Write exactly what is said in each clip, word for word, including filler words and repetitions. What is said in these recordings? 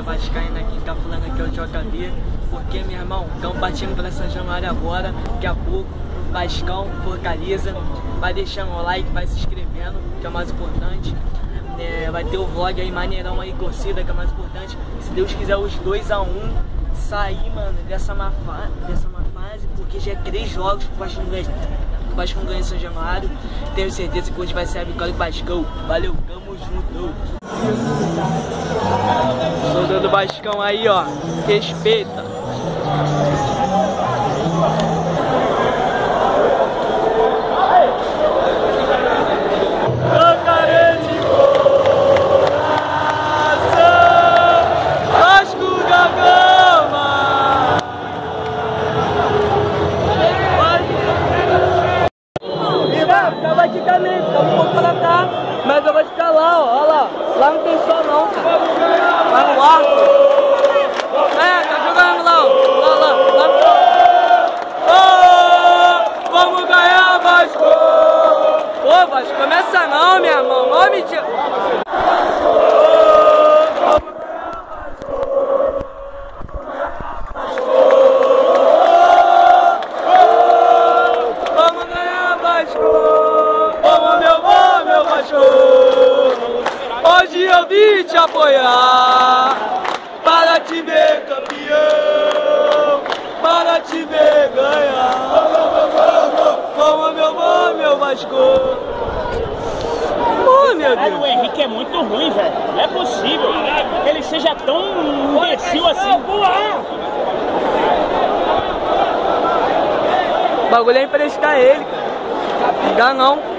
vascaína, quem tá falando aqui é o J B. Porque, meu irmão, estão partindo para São Januário agora, daqui a pouco, Vascão, Fortaleza. Vai deixando o like, vai se inscrevendo, que é o mais importante. É, vai ter o vlog aí, maneirão aí, torcida, que é o mais importante. Se Deus quiser, os dois a um sair, mano, dessa má, fa dessa má fase, porque já é três jogos que o Vasco não ganha. O Vasco não ganha em São Januário. Tenho certeza que hoje vai ser a vitória do Vascão. Valeu, tamo junto. Soldado do Vascão aí, ó, respeita. Tava aqui também, tava um pouco pra cá, mas eu vou ficar lá, ó, ó lá. Lá não tem sol não, cara. Lá no arco. É, tá jogando lá, ó. Lá, lá, lá no... Oh, vamos ganhar, Vasco! Ô, Vasco, começa não, minha irmão. Ó, mentira. Hoje eu vim te apoiar, para te ver campeão, para te ver ganhar. Como meu bom, meu Vasco. Oh, meu Deus. O Henrique é muito ruim, velho. Não é possível que ele seja tão imbecil assim. O bagulho é emprestar ele, cara. Não dá não.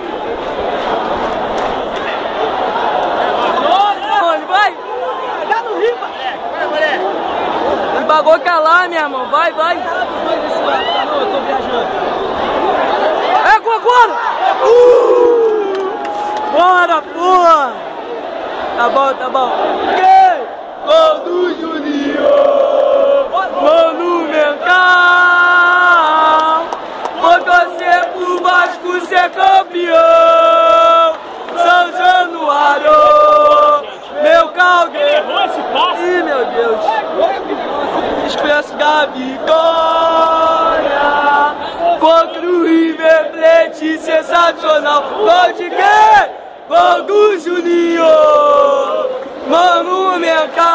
O bagulho que é lá, minha irmão. Vai, vai. Não, eu tô viajando. É agora! Uh! Bora, porra! Tá bom, tá bom. Okay. Gol do Juninho! Monumental! Vou torcer pro Vasco ser campeão! São Januário! Meu calgueiro! Errou esse passe! Ih, meu Deus! Expresso da vitória contra o River Plate, sensacional. Gol de quem? Gol do Juninho, monumental.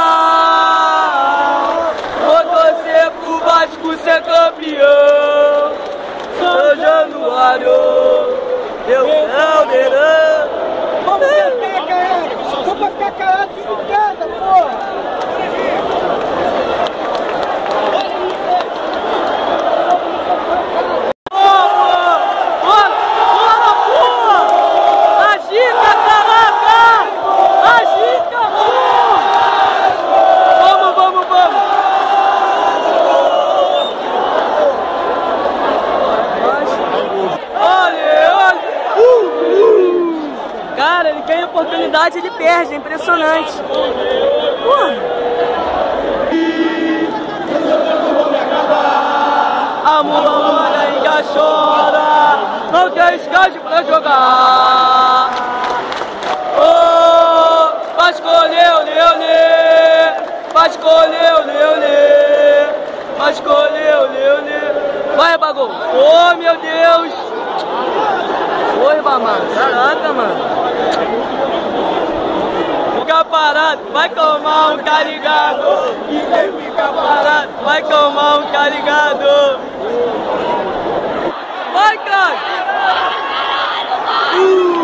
Vou torcer pro Vasco ser campeão. São Januário, eu caldeirão. Vamos ficar calado, só pra ficar calado em casa, porra. Cara, ele ganha oportunidade e ele perde, é impressionante. Porra. A mula manda ainda chora, não tem escante pra jogar. Oh, vai escolher o Leone, vai escolher o Leone, vai escolher o Leone. Vai, bagulho. Oh, meu Deus. Oi, mano. Caraca, mano. Fica parado, vai tomar um carregado. E quem fica parado, vai tomar um carregado. Vai, cara. Uh.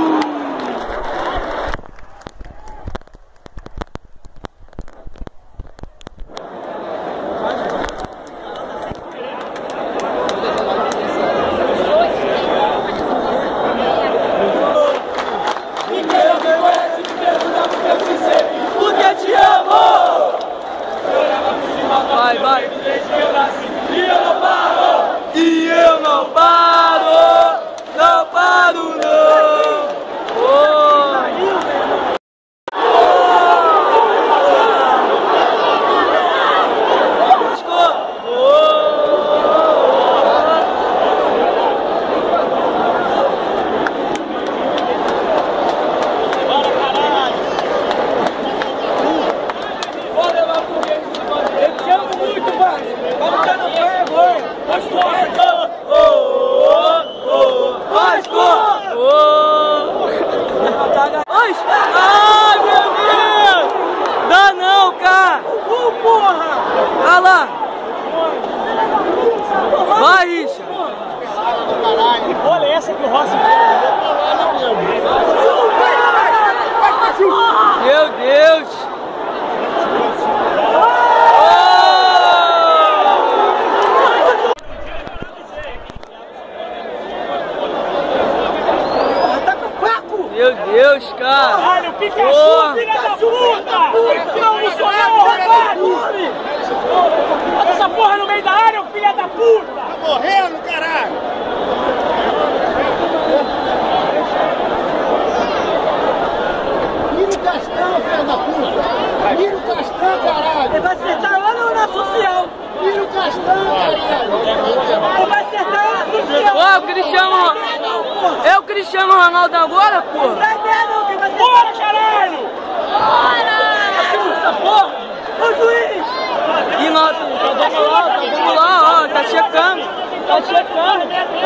Vai, vai. E eu não paro. E eu não paro. cá! Olha lá! Vai, Richard! Olha essa que o Rossi... Meu Deus! Meu Deus, cara! Caralho, Pikachu, filha da puta! Não, não sou eu, roubado! Bota essa porra no meio da área, filha da puta! Tá morrendo, caralho! Mira o Castan, filha da puta! Mira o Castan, caralho! Ele vai acertar lá no, na social! Mira o Castan, caralho! Ele vai acertar lá na social! Ó, o Cristiano... É o Cristiano Ronaldo agora, porra? Bora, caralho! Bora! Porra! Ô juiz! E nota, vamos lá, vamos lá, ó, tá checando. Tá checando.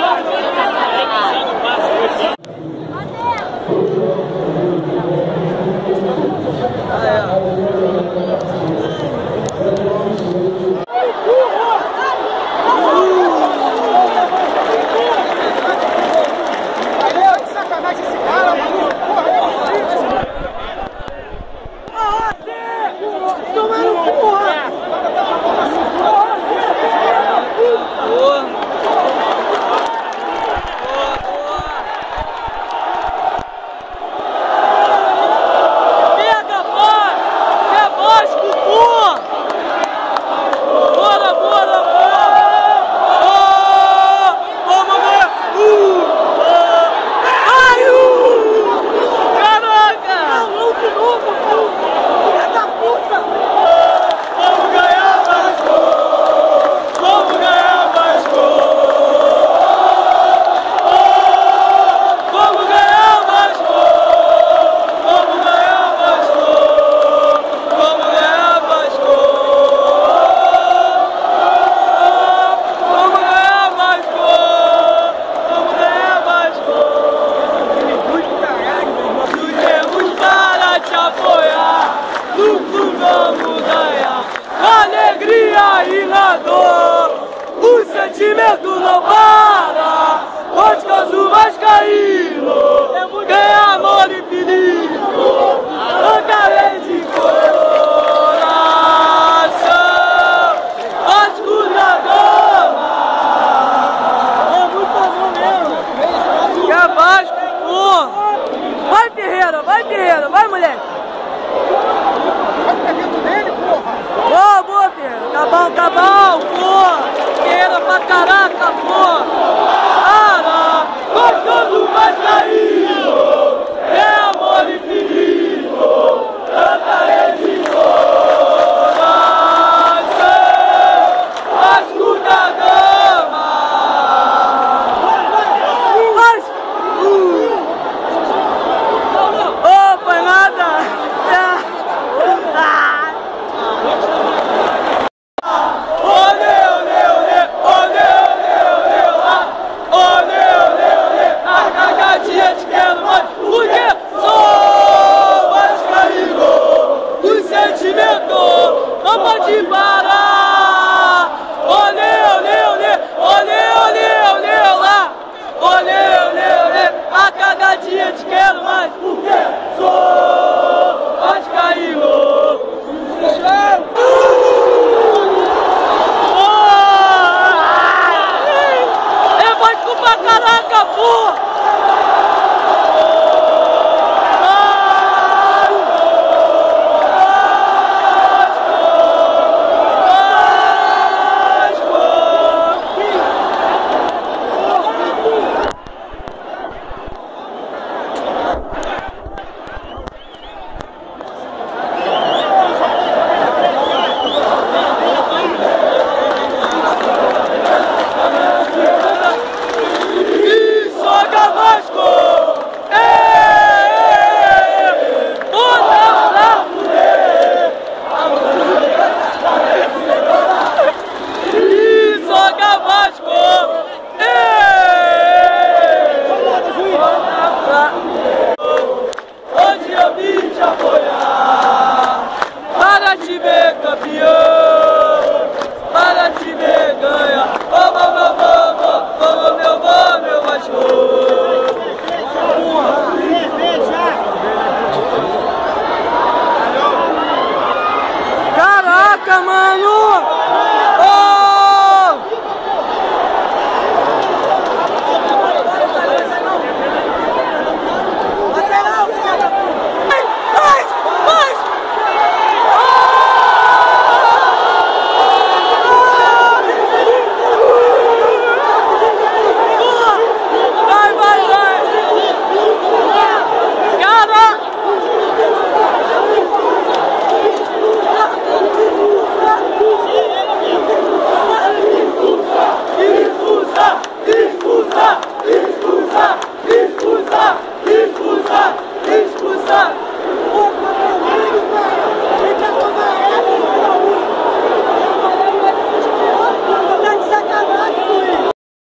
Ah, é. sentimento não para, Oscar do Vascaíno, ganha amor infinito, acabei de coração, Vasco da Gama, é muito bom mesmo, que é Vasco, porra, vai Ferreira, vai Ferreira, vai moleque. Boa, boa, Ferreira, tá bom, tá bom, porra, Ferreira pra caraca, porra, cara, gostou do Vascaíno, é amor infinito, te ver campeão, para te ver ganhar. Vamos, vamos, vamos, vamos, meu vó, meu Vasco. Caraca, mano!